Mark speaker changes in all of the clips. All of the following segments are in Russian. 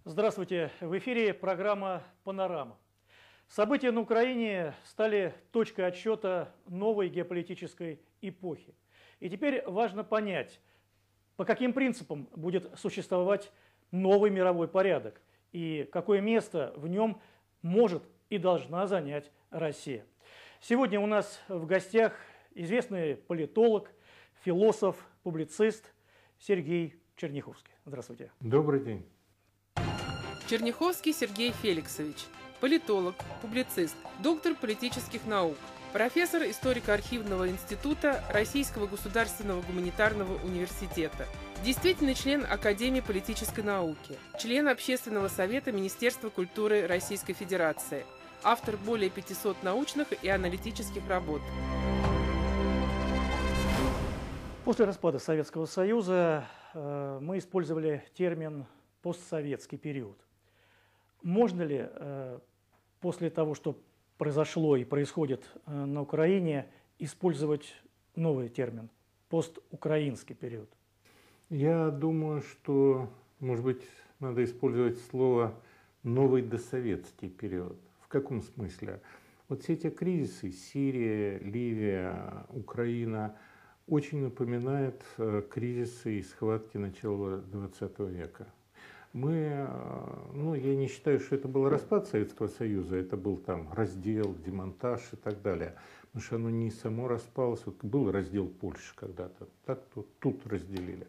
Speaker 1: Здравствуйте! В эфире программа «Панорама». События на Украине стали точкой отсчета новой геополитической эпохи. И теперь важно понять, по каким принципам будет существовать новый мировой порядок и какое место в нем может и должна занять Россия. Сегодня у нас в гостях известный политолог, философ, публицист Сергей Черняховский. Здравствуйте.
Speaker 2: Добрый день.
Speaker 3: Черняховский Сергей Феликсович, политолог, публицист, доктор политических наук, профессор историко-архивного института Российского государственного гуманитарного университета, действительный член Академии политической науки, член Общественного совета Министерства культуры Российской Федерации, автор более 500 научных и аналитических работ.
Speaker 1: После распада Советского Союза мы использовали термин «постсоветский период». Можно ли после того, что произошло и происходит на Украине, использовать новый термин «постукраинский период»?
Speaker 2: Я думаю, что, может быть, надо использовать слово «новый досоветский период». В каком смысле? Вот все эти кризисы – Сирия, Ливия, Украина – очень напоминают кризисы и схватки начала XX века. Я не считаю, что это был распад Советского Союза, это был там раздел, демонтаж и так далее. Потому что оно не само распалось. Вот был раздел Польши когда-то, так тут разделили.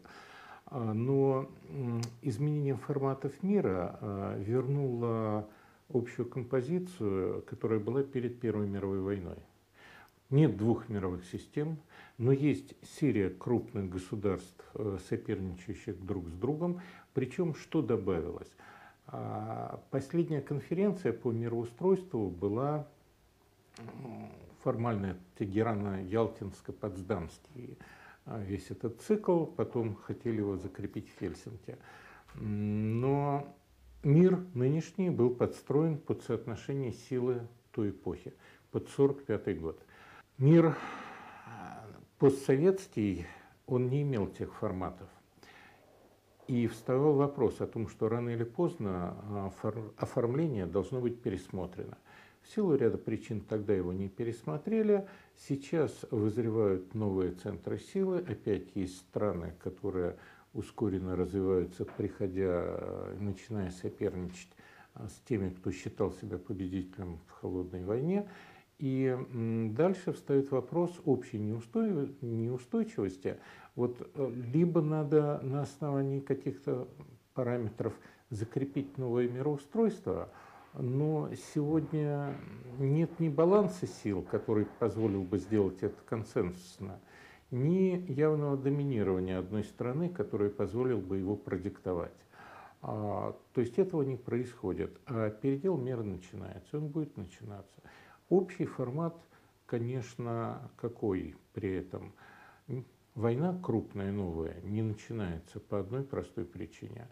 Speaker 2: Но изменение форматов мира вернуло общую композицию, которая была перед Первой мировой войной. Нет двух мировых систем, но есть серия крупных государств, соперничающих друг с другом. Причем что добавилось? Последняя конференция по мироустройству была формально Тегерано-Ялтинско-Потсдамский. Весь этот цикл, потом хотели его закрепить в Хельсинки. Но мир нынешний был подстроен под соотношение силы той эпохи, под 1945 год. Мир постсоветский, он не имел тех форматов. И вставал вопрос о том, что рано или поздно оформление должно быть пересмотрено. В силу ряда причин тогда его не пересмотрели. Сейчас вызревают новые центры силы. Опять есть страны, которые ускоренно развиваются, начиная соперничать с теми, кто считал себя победителем в холодной войне. И дальше встает вопрос общей неустойчивости. Вот либо надо на основании каких-то параметров закрепить новое мироустройство, но сегодня нет ни баланса сил, который позволил бы сделать это консенсусно, ни явного доминирования одной страны, который позволил бы его продиктовать. То есть этого не происходит, а передел мира начинается, он будет начинаться. Общий формат, конечно, какой при этом? Война крупная, новая, не начинается по одной простой причине.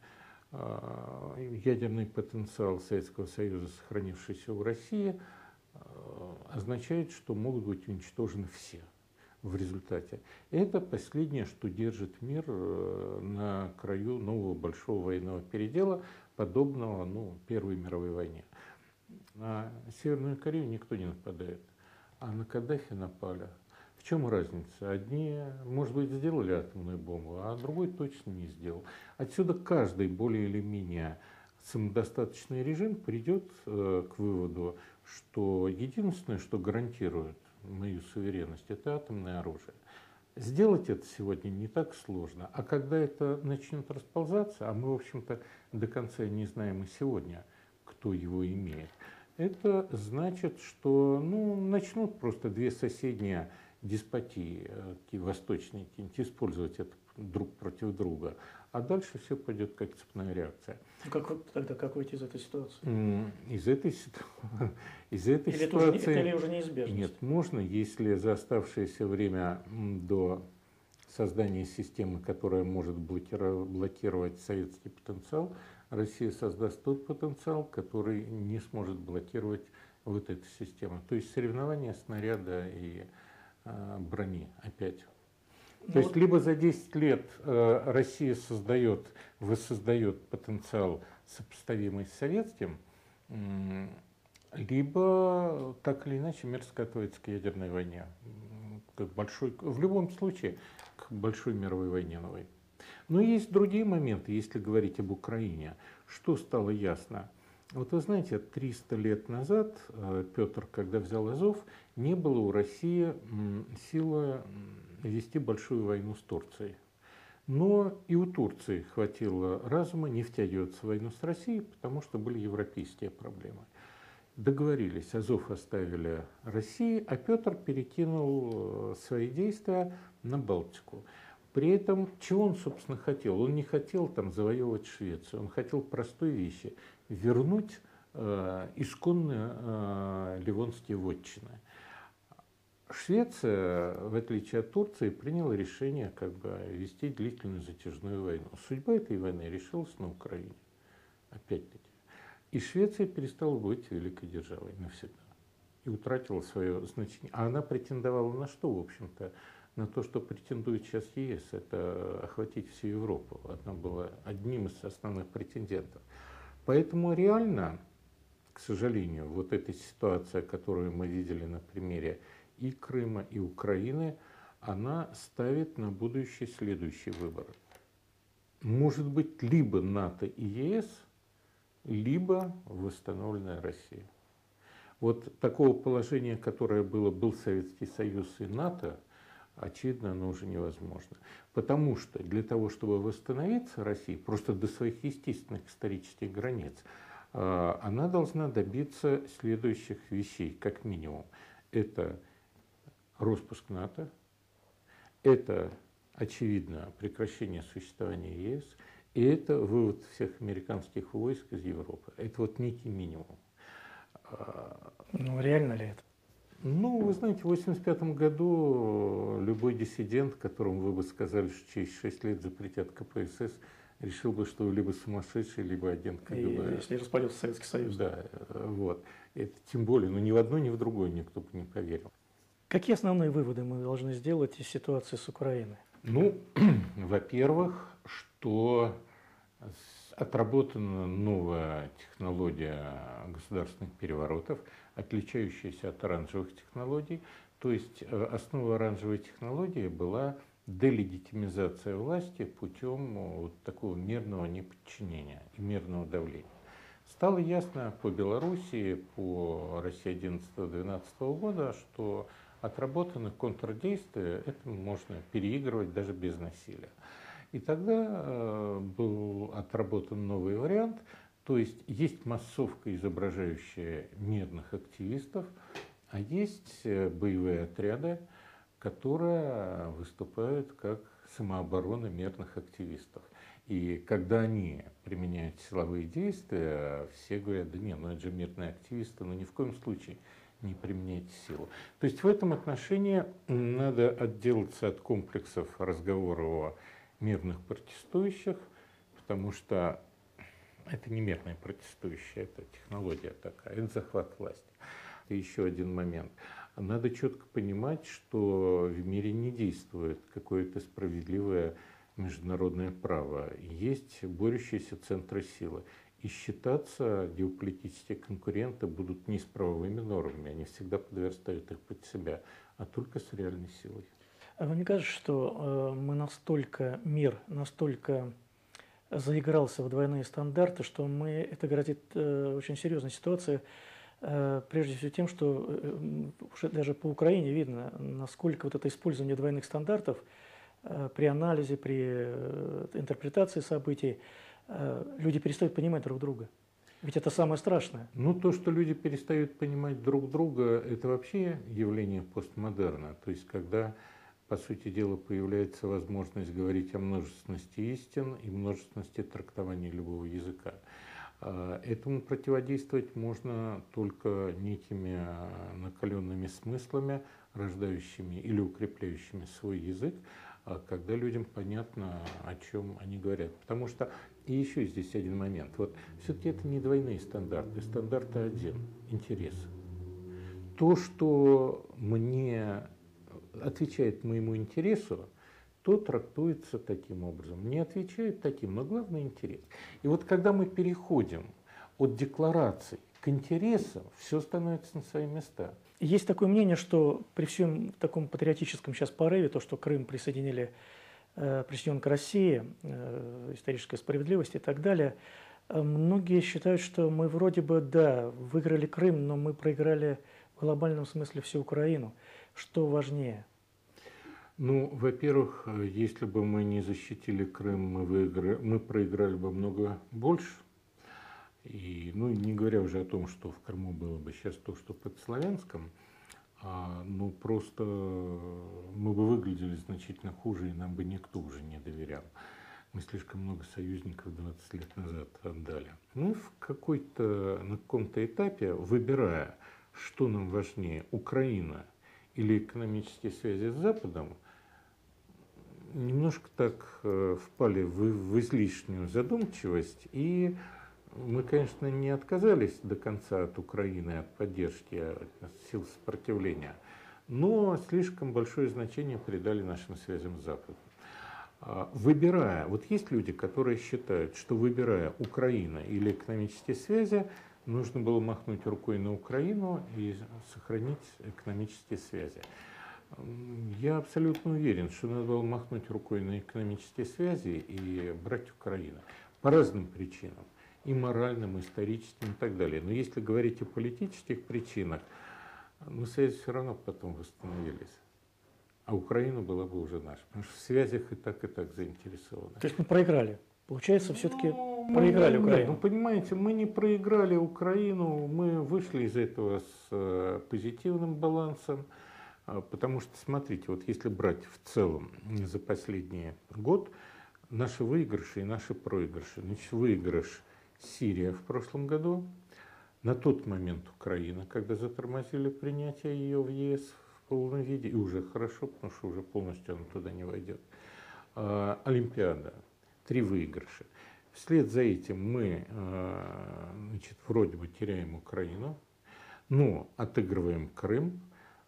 Speaker 2: Ядерный потенциал Советского Союза, сохранившийся в России, означает, что могут быть уничтожены все в результате. Это последнее, что держит мир на краю нового большого военного передела, подобного Первой мировой войне. На Северную Корею никто не нападает, а на Каддафи напали. В чем разница? Одни, может быть, сделали атомную бомбу, а другой точно не сделал. Отсюда каждый более или менее самодостаточный режим придет к выводу, что единственное, что гарантирует мою суверенность, это атомное оружие. Сделать это сегодня не так сложно, а когда это начнет расползаться, а мы, в общем-то, до конца не знаем и сегодня, кто его имеет, это значит, что начнут просто две соседние деспотии, восточные, использовать это друг против друга, а дальше все пойдет как цепная реакция.
Speaker 1: Как выйти из этой ситуации?
Speaker 2: Из этой ситуации...
Speaker 1: Или уже неизбежно?
Speaker 2: Нет, можно, если за оставшееся время до создания системы, которая может блокировать советский потенциал, Россия создаст тот потенциал, который не сможет блокировать вот эту систему. То есть соревнования снаряда и брони опять. То есть либо за 10 лет Россия воссоздает потенциал сопоставимый с советским, либо так или иначе мир скатывается к ядерной войне, в любом случае к большой мировой военной войне. Но есть другие моменты, если говорить об Украине. Что стало ясно? Вот вы знаете, 300 лет назад Петр, когда взял Азов, не было у России силы вести большую войну с Турцией. Но и у Турции хватило разума не втягиваться в войну с Россией, потому что были европейские проблемы. Договорились, Азов оставили России, а Петр перекинул свои действия на Балтику. При этом, чего он, собственно, хотел? Он не хотел там завоевывать Швецию, он хотел простой вещи – вернуть исконные ливонские вотчины. Швеция, в отличие от Турции, приняла решение вести длительную затяжную войну. Судьба этой войны решилась на Украине, опять-таки. И Швеция перестала быть великой державой навсегда и утратила свое значение. А она претендовала на что, в общем-то? На то, что претендует сейчас ЕС, это охватить всю Европу. Она была одним из основных претендентов. Поэтому реально, к сожалению, вот эта ситуация, которую мы видели на примере и Крыма, и Украины, она ставит на будущее следующий выбор. Может быть, либо НАТО и ЕС, либо восстановленная Россия. Вот такого положения, которое был Советский Союз и НАТО, очевидно, оно уже невозможно. Потому что для того, чтобы восстановиться Россия, просто до своих естественных исторических границ, она должна добиться следующих вещей, как минимум. Это распуск НАТО, это, очевидно, прекращение существования ЕС, и это вывод всех американских войск из Европы. Это вот некий минимум.
Speaker 1: Ну, реально ли это?
Speaker 2: Ну, вы знаете, в 1985 году любой диссидент, которому вы бы сказали, что через 6 лет запретят КПСС, решил бы, что вы либо сумасшедший, либо агент КГБ.
Speaker 1: Если распадется Советский Союз.
Speaker 2: Да, вот. Это тем более, но ни в одно, ни в другое никто бы не поверил.
Speaker 1: Какие основные выводы мы должны сделать из ситуации с Украиной?
Speaker 2: Ну, во-первых, что отработана новая технология государственных переворотов, отличающаяся от оранжевых технологий. То есть основа оранжевой технологии была делегитимизация власти путем вот такого мирного неподчинения и мирного давления. Стало ясно по Белоруссии, по России 11-12 года, что отработанных контрдействия это можно переигрывать даже без насилия. И тогда был отработан новый вариант, то есть массовка, изображающая мирных активистов, а есть боевые отряды, которые выступают как самооборона мирных активистов. И когда они применяют силовые действия, все говорят, да нет, ну это же мирные активисты, но ни в коем случае не применяйте силу. То есть в этом отношении надо отделаться от комплексов разговора о мирных протестующих, потому что это не мирные протестующие, это технология такая, это захват власти. И еще один момент. Надо четко понимать, что в мире не действует какое-то справедливое международное право. Есть борющиеся центры силы. И считаться геополитические конкуренты будут не с правовыми нормами, они всегда подверстают их под себя, а только с реальной силой.
Speaker 1: А вам не кажется, что мир настолько заигрался в двойные стандарты, что это грозит очень серьезной ситуацией, прежде всего тем, что уже даже по Украине видно, насколько вот это использование двойных стандартов при анализе, при интерпретации событий, люди перестают понимать друг друга. Ведь это самое страшное.
Speaker 2: Ну, то, что люди перестают понимать друг друга, это вообще явление постмодерна. То есть, когда, по сути дела, появляется возможность говорить о множественности истин и множественности трактований любого языка. Этому противодействовать можно только некими накаленными смыслами, рождающими или укрепляющими свой язык, когда людям понятно, о чем они говорят. Потому что, и еще здесь один момент, вот все-таки это не двойные стандарты, стандарты один – интерес. То, что мне отвечает моему интересу, то трактуется таким образом, не отвечает таким, но главное интерес. И вот когда мы переходим от деклараций к интересам, все становится на свои места.
Speaker 1: Есть такое мнение, что при всем таком патриотическом сейчас порыве, то, что Крым присоединен к России, историческая справедливость и так далее, многие считают, что мы вроде бы, да, выиграли Крым, но мы проиграли в глобальном смысле всю Украину. Что важнее?
Speaker 2: Ну, во-первых, если бы мы не защитили Крым, мы проиграли бы много больше. И, ну, не говоря уже о том, что в Крыму было бы сейчас то, что под Славянском, ну, просто мы бы выглядели значительно хуже, и нам бы никто уже не доверял. Мы слишком много союзников 20 лет назад отдали. Мы на каком-то этапе, выбирая, что нам важнее, Украина или экономические связи с Западом, немножко так впали в излишнюю задумчивость, и мы, конечно, не отказались до конца от Украины, от поддержки, от сил сопротивления, но слишком большое значение придали нашим связям с Западом. Выбирая, вот есть люди, которые считают, что выбирая Украина или экономические связи, нужно было махнуть рукой на Украину и сохранить экономические связи. Я абсолютно уверен, что надо было махнуть рукой на экономические связи и брать Украину. По разным причинам. И моральным, и историческим, и так далее. Но если говорить о политических причинах, ну, связи все равно потом восстановились. А Украина была бы уже наша. Потому что в связях и так заинтересованы.
Speaker 1: То есть мы проиграли. Получается, все-таки проиграли Украину.
Speaker 2: Нет, ну, понимаете, мы не проиграли Украину, мы вышли из этого с позитивным балансом. Потому что, смотрите, вот если брать в целом за последний год, наши выигрыши и наши проигрыши. Значит, выигрыш Сирия в прошлом году, на тот момент Украина, когда затормозили принятие ее в ЕС в полном виде, и уже хорошо, потому что уже полностью она туда не войдет. Олимпиада, 3 выигрыша. Вслед за этим мы, значит, вроде бы теряем Украину, но отыгрываем Крым,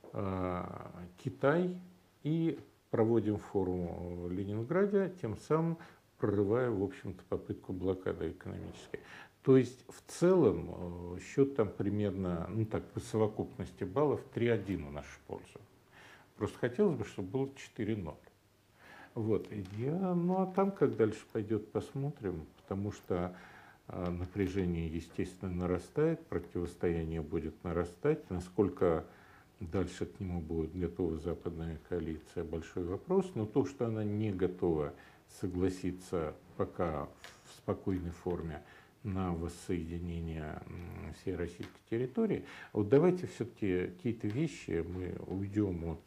Speaker 2: Китай и проводим форум в Ленинграде, тем самым прорывая, в общем-то, попытку блокады экономической. То есть, в целом, счет там примерно, ну так, по совокупности баллов 3-1 в нашу пользу. Просто хотелось бы, чтобы было 4-0. Вот. Ну а там, как дальше пойдет, посмотрим, потому что напряжение, естественно, нарастает, противостояние будет нарастать. Насколько дальше к нему будет готова западная коалиция, большой вопрос. Но то, что она не готова согласиться пока в спокойной форме на воссоединение всей российской территории. Вот давайте все-таки какие-то вещи мы уйдем от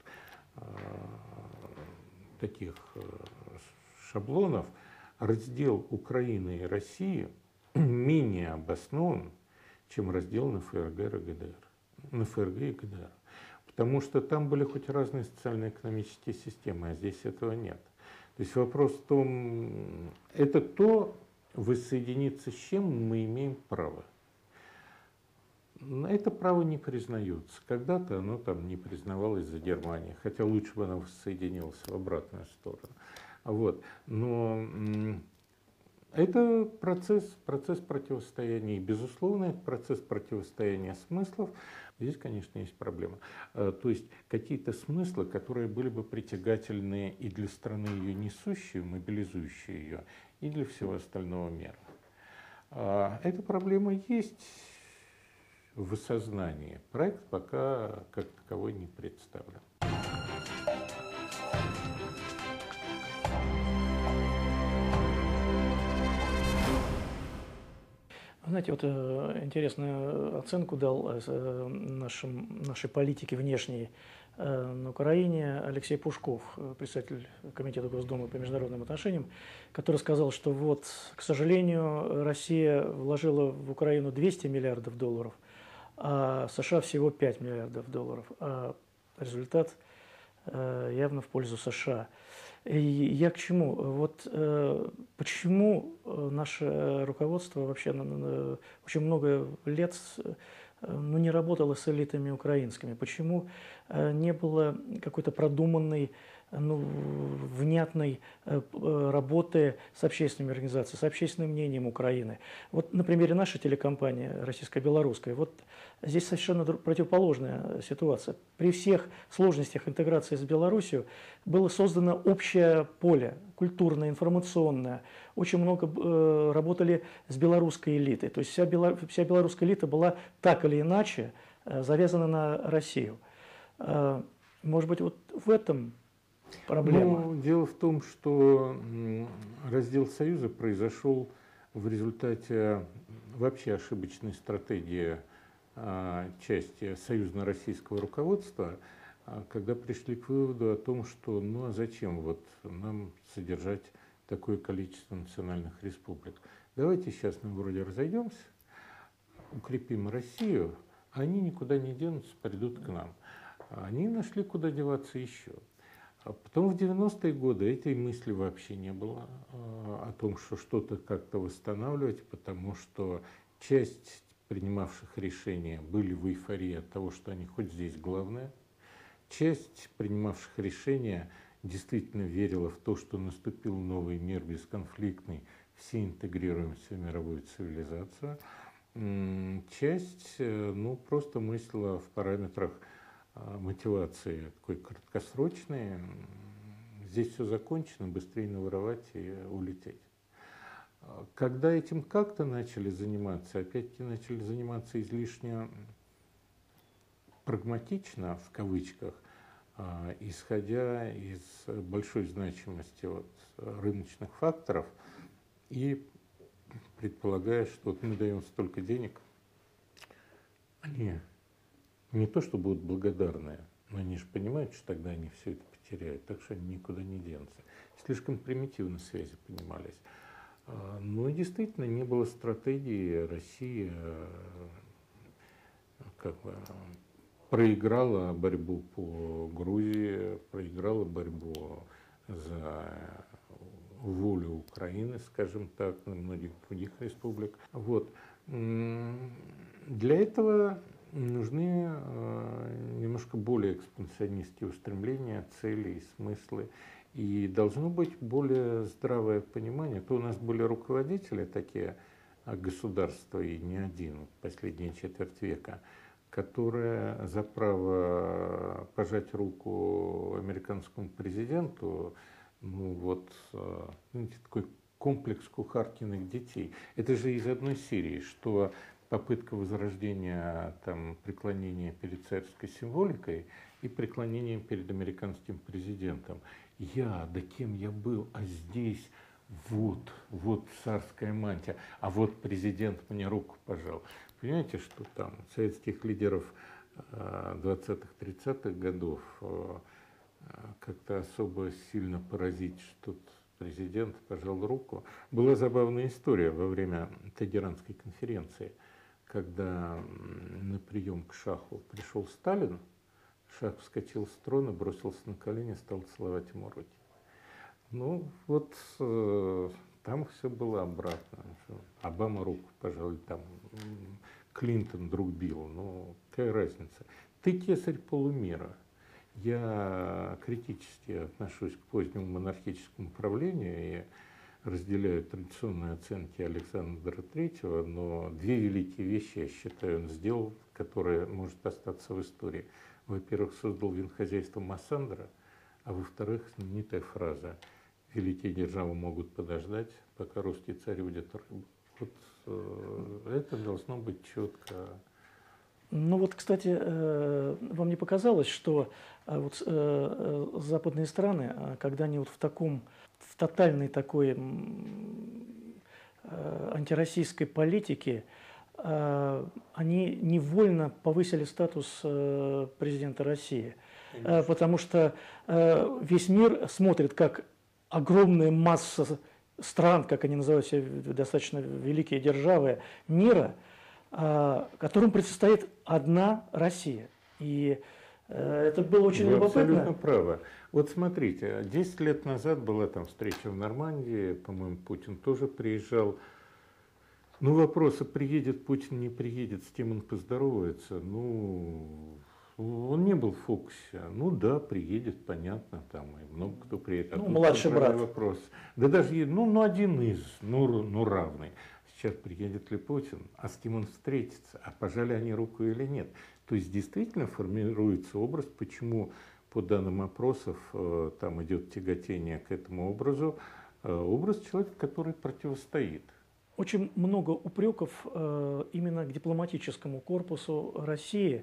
Speaker 2: таких шаблонов. Раздел Украины и России менее обоснован, чем раздел на ФРГ и ГДР. На ФРГ и ГДР. Потому что там были хоть разные социально-экономические системы, а здесь этого нет. То есть вопрос в том, это то, воссоединиться с чем мы имеем право. Это право не признается. Когда-то оно там не признавалось за Германией, хотя лучше бы оно воссоединилось в обратную сторону. Вот. Но это процесс противостояния. И, безусловно, это процесс противостояния смыслов. Здесь, конечно, есть проблема. То есть какие-то смыслы, которые были бы притягательны и для страны ее несущей, мобилизующей ее, и для всего остального мира. Эта проблема есть в осознании. Проект пока как таковой не представлен.
Speaker 1: Знаете, вот интересную оценку дал нашей политике внешней на Украине Алексей Пушков, председатель Комитета Госдумы по международным отношениям, который сказал, что вот, к сожалению, Россия вложила в Украину 200 миллиардов долларов, а США всего 5 миллиардов долларов. А результат явно в пользу США. И я к чему? Вот почему наше руководство вообще очень много лет не работало с элитами украинскими? Почему не было какой-то продуманной внятной работы с общественными организациями, с общественным мнением Украины. Вот на примере нашей телекомпании российско-белорусской, вот здесь совершенно противоположная ситуация. При всех сложностях интеграции с Беларусью было создано общее поле, культурное, информационное. Очень много работали с белорусской элитой. То есть вся белорусская элита была так или иначе завязана на Россию. Может быть, вот в этом проблема?
Speaker 2: Ну, дело в том, что раздел Союза произошел в результате вообще ошибочной стратегии части союзно-российского руководства, когда пришли к выводу о том, что ну а зачем вот нам содержать такое количество национальных республик. Давайте сейчас мы вроде разойдемся, укрепим Россию, а они никуда не денутся, придут к нам. Они нашли, куда деваться еще. А потом в 90-е годы этой мысли вообще не было о том, что что-то как-то восстанавливать, потому что часть принимавших решения были в эйфории от того, что они хоть здесь главное. Часть принимавших решения действительно верила в то, что наступил новый мир бесконфликтный, все интегрируемся в мировую цивилизацию. Часть ну, просто мыслила в параметрах мотивации такой краткосрочной. Здесь все закончено, быстрее наворовать и улететь. Когда этим как-то начали заниматься, опять-таки начали заниматься излишне прагматично, в кавычках, исходя из большой значимости вот рыночных факторов и предполагая, что вот мы даем столько денег, они не то, что будут благодарны, но они же понимают, что тогда они все это потеряют, так что они никуда не денутся. Слишком примитивно связи понимались. Но действительно не было стратегии. Россия как бы проиграла борьбу по Грузии, проиграла борьбу за волю Украины, скажем так, на многих других республик. Вот. Для этого нужны немножко более экспансионистские устремления, цели и смыслы. И должно быть более здравое понимание. То у нас были руководители такие государства, и не один, последние четверть века, которые за право пожать руку американскому президенту, ну вот, знаете, такой комплекс кухаркиных детей. Это же из одной серии, что попытка возрождения там, преклонения перед царской символикой и преклонением перед американским президентом. Да кем я был, а здесь вот царская мантия, а вот президент мне руку пожал. Понимаете, что там советских лидеров 20-х, 30-х годов как-то особо сильно поразить, что тут президент пожал руку. Была забавная история во время Тегеранской конференции, когда на прием к шаху пришел Сталин. Шах вскочил с трона, бросился на колени, стал целовать ему руки. Ну, вот там все было обратно. Обама руку пожал, там Клинтон друг бил. Ну, какая разница? Ты кесарь полумира. Я критически отношусь к позднему монархическому правлению и разделяю традиционные оценки Александра III, но две великие вещи, я считаю, он сделал, которые может остаться в истории. Во-первых, создал винхозяйство Массандра, а во-вторых, знаменитая фраза «Великие державы могут подождать, пока русский царь удит рыбу». Вот это должно быть четко.
Speaker 1: Ну вот, кстати, вам не показалось, что вот западные страны, когда они вот в тотальной такой антироссийской политике, они невольно повысили статус президента России, потому что весь мир смотрит, как огромная масса стран, как они называют себя, достаточно великие державы мира, которым предстоит одна Россия. И это было очень любопытно. Вы
Speaker 2: абсолютно правы. Вот смотрите, 10 лет назад была там встреча в Нормандии, по-моему, Путин тоже приезжал. Ну, вопросы, приедет Путин, не приедет, с кем он поздоровается, ну, он не был в фокусе. Ну да, приедет, понятно, там и много кто приедет. А
Speaker 1: Ну,
Speaker 2: тут
Speaker 1: младший брат.
Speaker 2: вопрос. Да даже, ну один из, ну равный. Сейчас приедет ли Путин, а с кем он встретится, а пожали они руку или нет. То есть действительно формируется образ, почему по данным опросов там идет тяготение к этому образу, образ человека, который противостоит.
Speaker 1: Очень много упреков именно к дипломатическому корпусу России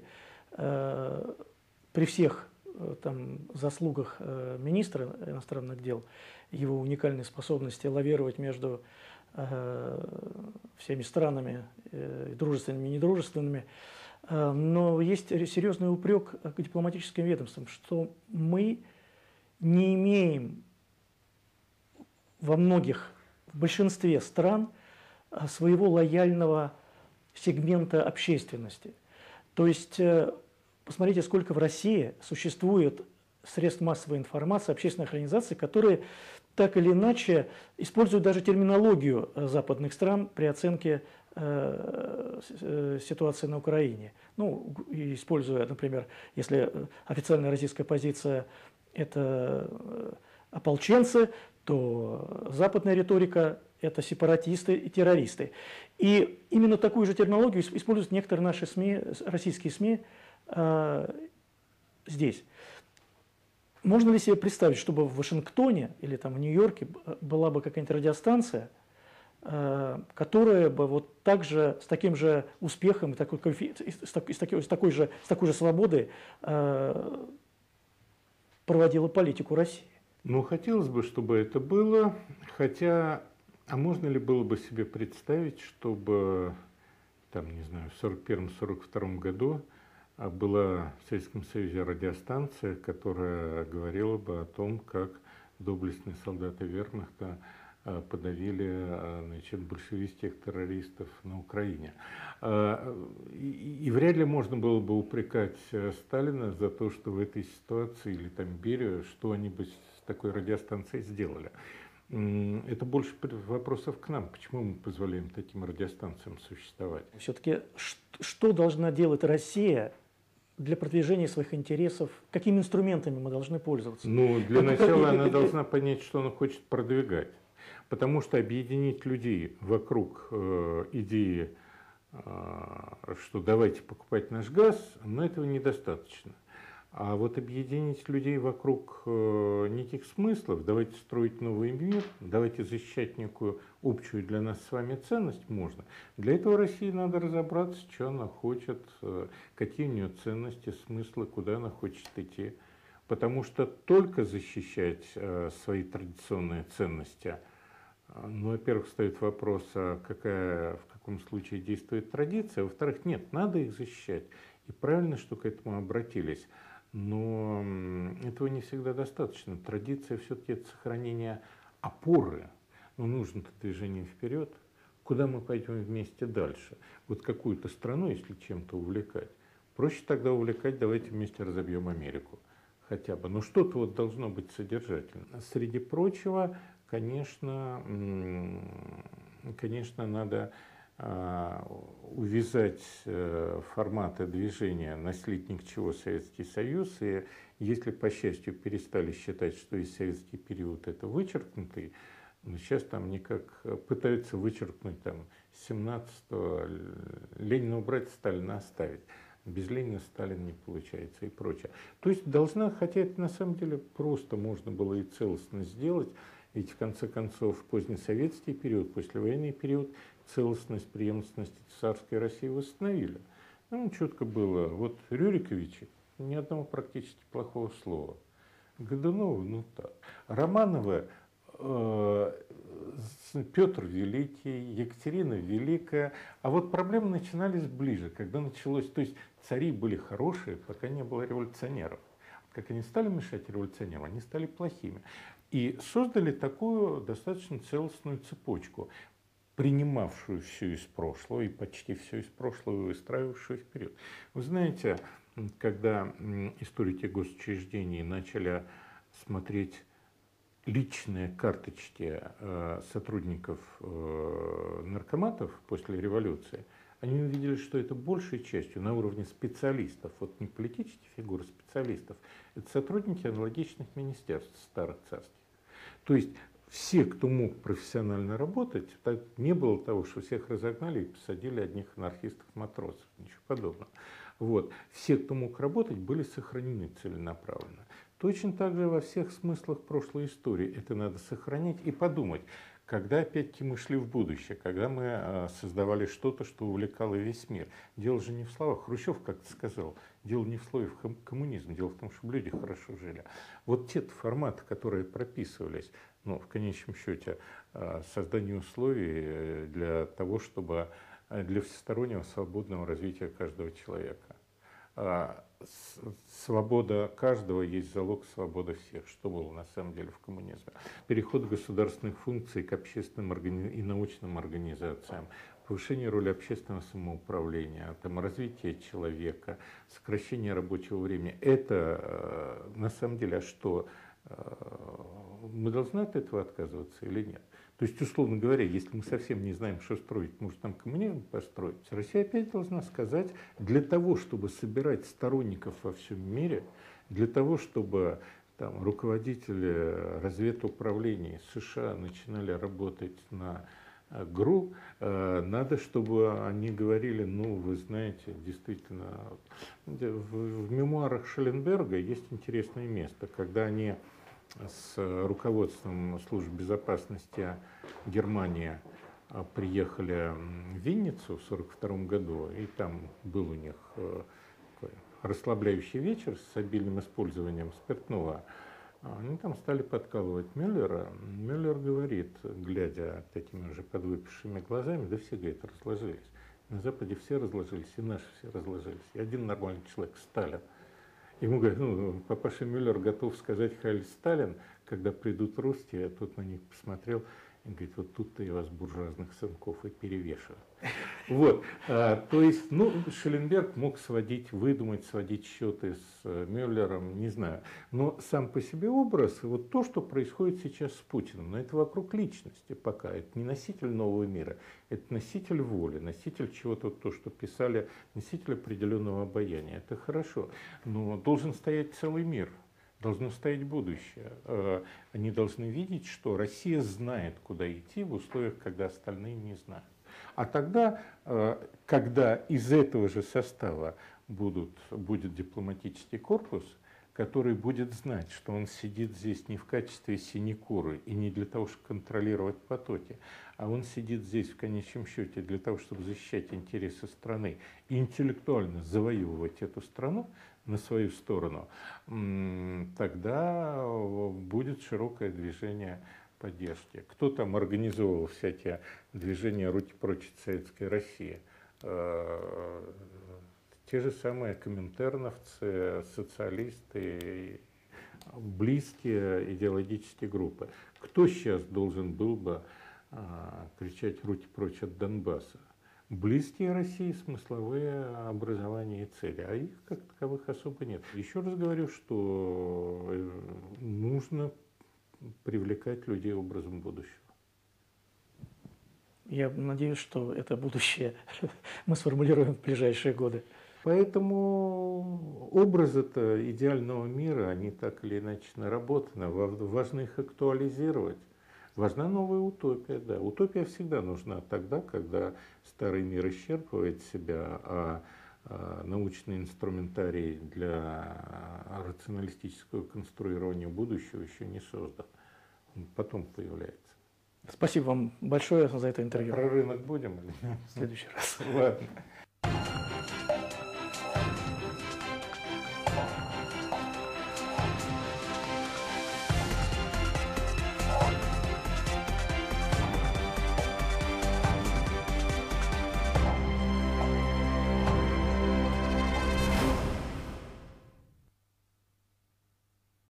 Speaker 1: при всех там заслугах министра иностранных дел, его уникальной способности лавировать между всеми странами, дружественными и недружественными. Но есть серьезный упрек к дипломатическим ведомствам, что мы не имеем в большинстве стран своего лояльного сегмента общественности. То есть, посмотрите, сколько в России существует средств массовой информации, общественных организаций, которые так или иначе используют даже терминологию западных стран при оценке ситуации на Украине. Ну, используя, например, если официальная российская позиция – это ополченцы, то западная риторика – это сепаратисты и террористы. И именно такую же терминологию используют некоторые наши СМИ, российские СМИ здесь. Можно ли себе представить, чтобы в Вашингтоне или там в Нью-Йорке была бы какая-нибудь радиостанция, которая бы вот так же, с таким же успехом и с такой же свободой проводила политику России?
Speaker 2: Ну, хотелось бы, чтобы это было, хотя, а можно ли было бы себе представить, чтобы, там, не знаю, в 1941-1942 году была в Советском Союзе радиостанция, которая говорила бы о том, как доблестные солдаты вермахта подавили, значит, большевистских террористов на Украине. И вряд ли можно было бы упрекать Сталина за то, что в этой ситуации, или там Берию, что они бы с такой радиостанцией сделали. Это больше вопросов к нам. Почему мы позволяем таким радиостанциям существовать?
Speaker 1: Все-таки что должна делать Россия для продвижения своих интересов? Какими инструментами мы должны пользоваться?
Speaker 2: Ну, для начала она должна понять, что она хочет продвигать. Потому что объединить людей вокруг идеи, что давайте покупать наш газ, но этого недостаточно. А вот объединить людей вокруг неких смыслов, давайте строить новый мир, давайте защищать некую общую для нас с вами ценность, можно. Для этого России надо разобраться, что она хочет, какие у нее ценности, смыслы, куда она хочет идти. Потому что только защищать свои традиционные ценности, ну, во-первых, встает вопрос, а в каком случае действует традиция, во-вторых, нет, надо их защищать. И правильно, что к этому обратились. Но этого не всегда достаточно. Традиция все-таки это сохранение опоры. Но нужно-то движение вперед. Куда мы пойдем вместе дальше? Вот какую-то страну, если чем-то увлекать. Проще тогда увлекать, давайте вместе разобьем Америку. Хотя бы. Но что-то вот должно быть содержательно. Среди прочего, конечно, надо увязать форматы движения, наследник чего Советский Союз, и если, по счастью, перестали считать, что и советский период это вычеркнутый, но сейчас там никак пытаются вычеркнуть там 17-го, Ленина убрать, Сталина оставить. Без Ленина Сталин не получается и прочее. То есть должна, хотя это на самом деле просто можно было и целостно сделать, ведь в конце концов в позднесоветский период, послевоенный период целостность, преемственность царской России восстановили. Ну, четко было. Вот Рюриковичи, ни одного практически плохого слова. Годунова, ну так. Романова, Петр Великий, Екатерина Великая. А вот проблемы начинались ближе, когда началось... То есть цари были хорошие, пока не было революционеров. Как они стали мешать революционерам, они стали плохими. И создали такую достаточно целостную цепочку, принимавшую все из прошлого и почти все из прошлого выстраивавшую вперед. Вы знаете, когда историки госучреждений начали смотреть личные карточки сотрудников наркоматов после революции, Они увидели, что это большей частью на уровне специалистов, вот не политических фигур, а специалистов, это сотрудники аналогичных министерств старых царских. То есть все, кто мог профессионально работать, не было того, что всех разогнали и посадили одних анархистов-матросов, ничего подобного. Вот. Все, кто мог работать, были сохранены целенаправленно. Точно так же во всех смыслах прошлой истории это надо сохранить и подумать, когда опять-таки мы шли в будущее, когда мы создавали что-то, что увлекало весь мир. Дело же не в словах. Хрущев как-то сказал, дело не в слове коммунизм, дело в том, чтобы люди хорошо жили. Вот те форматы, которые прописывались, ну, в конечном счете, создание условий для того, чтобы для всестороннего свободного развития каждого человека. Свобода каждого есть залог свободы всех, что было на самом деле в коммунизме. Переход государственных функций к общественным и научным организациям, повышение роли общественного самоуправления, там, развитие человека, сокращение рабочего времени. Это на самом деле, а что? Мы должны от этого отказываться или нет? То есть, условно говоря, если мы совсем не знаем, что строить, может там коммунизм построить, Россия опять должна сказать, для того, чтобы собирать сторонников во всем мире, для того, чтобы там, руководители разведуправлений США начинали работать на ГРУ, надо, чтобы они говорили, ну, вы знаете, действительно, в мемуарах Шелленберга есть интересное место, когда они с руководством служб безопасности Германии приехали в Винницу в 1942 году, и там был у них такой расслабляющий вечер с обильным использованием спиртного. Они там стали подкалывать Мюллера. Мюллер говорит, глядя такими уже подвыпившими глазами, да все, говорит, разложились. На Западе все разложились, и наши все разложились. И один нормальный человек, Сталин. Ему говорят, ну, папаша Мюллер готов сказать «Хайль Сталин», когда придут русские, а тот на них посмотрел и говорит, вот тут-то я вас, буржуазных сынков, и перевешиваю. Вот, то есть, ну, Шелленберг мог выдумать, сводить счеты с Мюллером, не знаю. Но сам по себе образ, вот то, что происходит сейчас с Путиным, но это вокруг личности пока. Это не носитель нового мира, это носитель воли, носитель чего-то, то, что писали, носитель определенного обаяния. Это хорошо, но должен стоять целый мир. Должно стоять будущее. Они должны видеть, что Россия знает, куда идти в условиях, когда остальные не знают. А тогда, когда из этого же состава будет дипломатический корпус, который будет знать, что он сидит здесь не в качестве синекуры и не для того, чтобы контролировать потоки, а он сидит здесь в конечном счете для того, чтобы защищать интересы страны и интеллектуально завоевывать эту страну на свою сторону, тогда будет широкое движение поддержки. Кто там организовывал всякие движения «Руки прочь от советской России»? Те же самые коминтерновцы, социалисты, близкие идеологические группы. Кто сейчас должен был бы кричать «Руки прочь от Донбасса»? Близкие России смысловые образования и цели, а их как таковых особо нет. Еще раз говорю, что нужно привлекать людей образом будущего.
Speaker 1: Я надеюсь, что это будущее мы сформулируем в ближайшие годы.
Speaker 2: Поэтому образы-то идеального мира, они так или иначе наработаны, важно их актуализировать. Важна новая утопия, да. Утопия всегда нужна тогда, когда старый мир исчерпывает себя, а научный инструментарий для рационалистического конструирования будущего еще не создан. Он потом появляется.
Speaker 1: Спасибо вам большое за это интервью.
Speaker 2: Про рынок будем или нет?
Speaker 1: В следующий раз.
Speaker 2: Ладно.